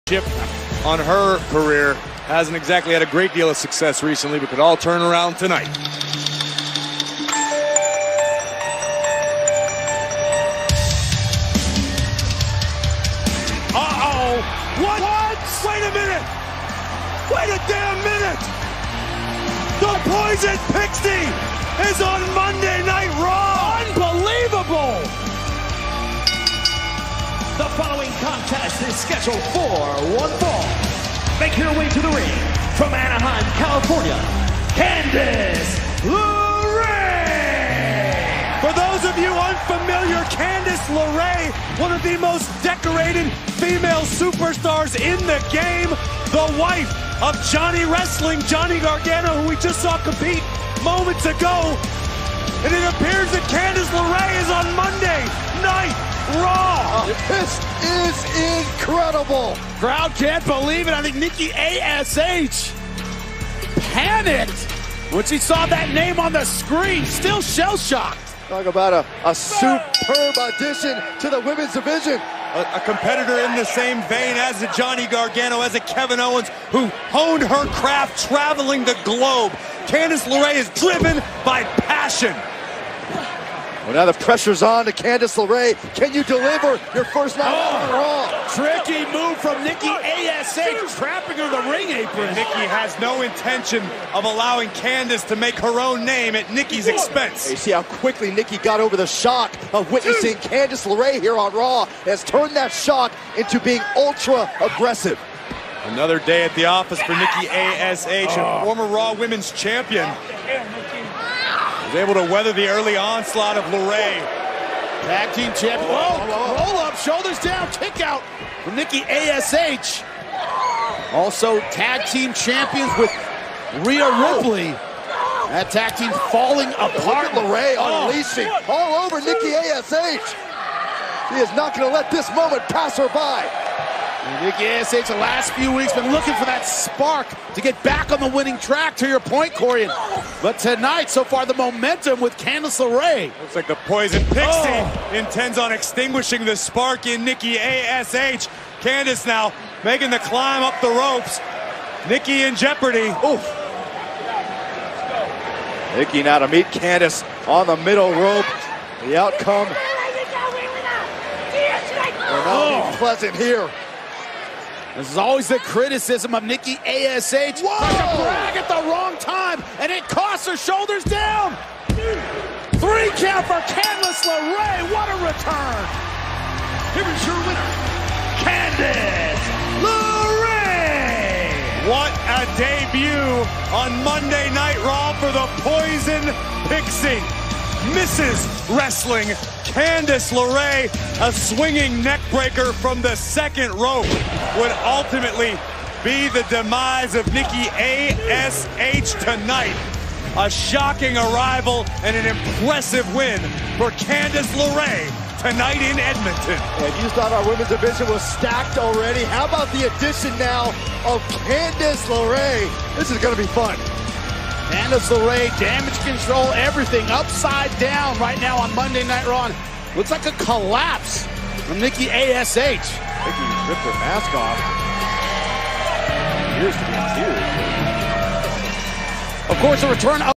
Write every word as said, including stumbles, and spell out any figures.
On her career, hasn't exactly had a great deal of success recently, but could all turn around tonight. Uh-oh! What? What? Wait a minute! Wait a damn minute! The Poison Pixie is on Monday Night Raw! Unbelievable! The following contest is scheduled for one fall. Make your way to the ring from Anaheim, California, Candice Lerae. For those of you unfamiliar, Candice Lerae, one of the most decorated female superstars in the game, the wife of Johnny Wrestling, Johnny Gargano, who we just saw compete moments ago. And it appears that Candice Lerae is on Monday Night Raw. This is incredible. Crowd can't believe it. I think Nikki A S H panicked when she saw that name on the screen. Still shell-shocked. Talk about a, a superb addition to the women's division. A, a competitor in the same vein as a Johnny Gargano, as a Kevin Owens, who honed her craft traveling the globe. Candice Lerae is driven by passion. Well, now the pressure's on to Candice Lerae. Can you deliver your first night on Raw? Tricky move from Nikki A S H, trapping her to the ring apron. Nikki has no intention of allowing Candice to make her own name at Nikki's expense. You see how quickly Nikki got over the shock of witnessing Candice Lerae here on Raw, has turned that shock into being ultra aggressive. Another day at the office for Nikki A S H, a former Raw Women's Champion. Was able to weather the early onslaught of Lerae. Tag team champion. Whoa, roll up, shoulders down, kick out from Nikki A S H. Also tag team champions with Rhea Ripley. That tag team falling apart. Look at Lerae unleashing all over Nikki A S H. She is not going to let this moment pass her by. Nikki A S H the last few weeks been looking for that spark to get back on the winning track, to your point, Corey. But tonight, so far, the momentum with Candice Lerae. Looks like the Poison Pixie oh. intends on extinguishing the spark in Nikki A S H. Candice now making the climb up the ropes. Nikki in jeopardy. Oof. Nikki now to meet Candice on the middle rope. The outcome will not be pleasant here. This is always the criticism of Nikki A S H. Whoa! Like a brag at the wrong time, and it costs her. Shoulders down. Three count for Candice Lerae. What a return. Here is your winner, Candice Lerae. What a debut on Monday Night Raw for the Poison Pixie. Missus Wrestling, Candice Lerae, a swinging neckbreaker from the second rope, would ultimately be the demise of Nikki A S H tonight. A shocking arrival and an impressive win for Candice Lerae tonight in Edmonton. And you thought our women's division was stacked already. How about the addition now of Candice Lerae? This is going to be fun. Candice Lerae, damage control, everything upside down right now on Monday Night Raw. Looks like a collapse from Nikki A S H. Nikki ripped her mask off. Appears to be in tears. Of course, the return of